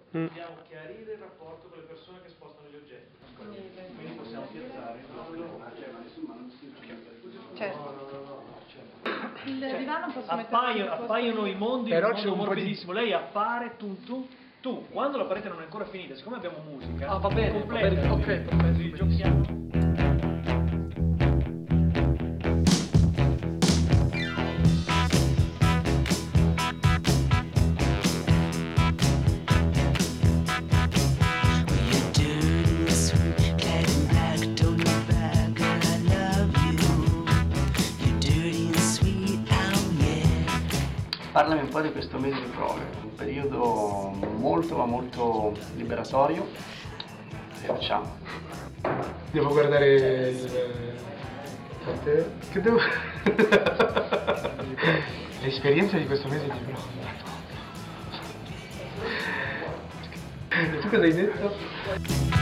Dobbiamo chiarire il rapporto con le persone che spostano gli oggetti. Quindi possiamo piazzare. Certo. Il divano posso mettere appaiono i mondi, però un c'è mondo un po' morbidissimo. Lei appare, tu, quando la parete non è ancora finita, siccome abbiamo musica, va bene, completa, ok, perfetto, giochiamo. Parlami un po' di questo mese di prove, un periodo molto ma molto liberatorio. Che facciamo? Devo guardare il... Che devo... L'esperienza di questo mese di prove. E tu cosa hai detto?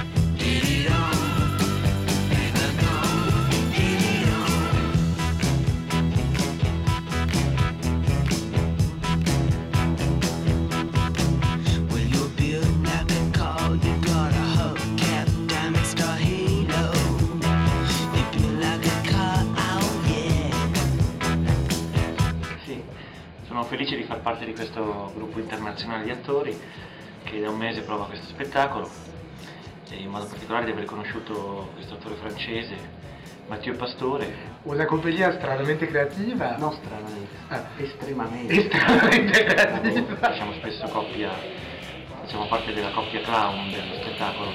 Sono felice di far parte di questo gruppo internazionale di attori che da un mese prova questo spettacolo e in modo particolare di aver conosciuto questo attore francese, Mathieu Pastore. Una compagnia stranamente creativa. Non stranamente, estremamente. Estremamente creativa. Facciamo spesso coppia, facciamo parte della coppia clown dello spettacolo.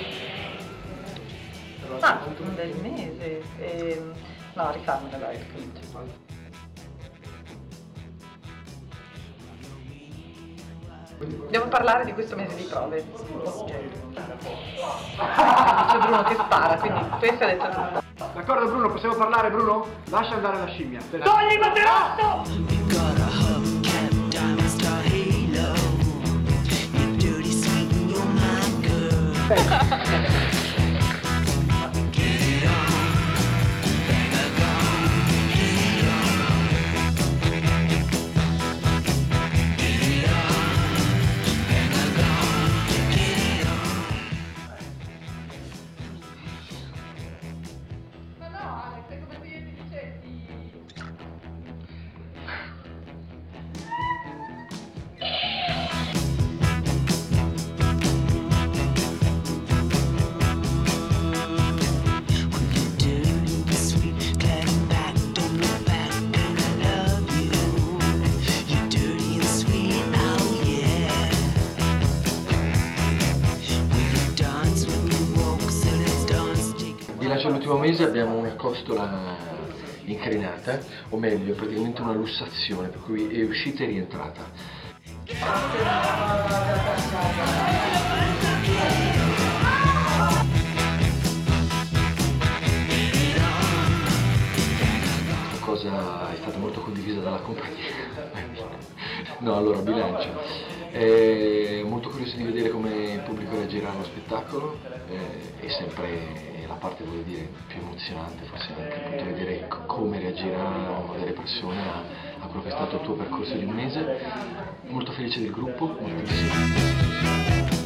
Un bel mese. No, rifammela dai, scritto. Devo parlare di questo mese di prove. Dice Bruno che spara, quindi questo ha detto Bruno. D'accordo Bruno, possiamo parlare Bruno? Lascia andare la scimmia. Togli il materasso! L'ultimo mese abbiamo una costola incrinata, o meglio, praticamente una lussazione, per cui è uscita e rientrata. La cosa è stata molto condivisa dalla compagnia. No, allora, bilancio. Molto curioso di vedere come il pubblico reagirà allo spettacolo, è sempre la parte, voglio dire, più emozionante, forse anche appunto vedere come reagiranno delle persone a quello che è stato il tuo percorso di un mese. Molto felice del gruppo, moltissimo.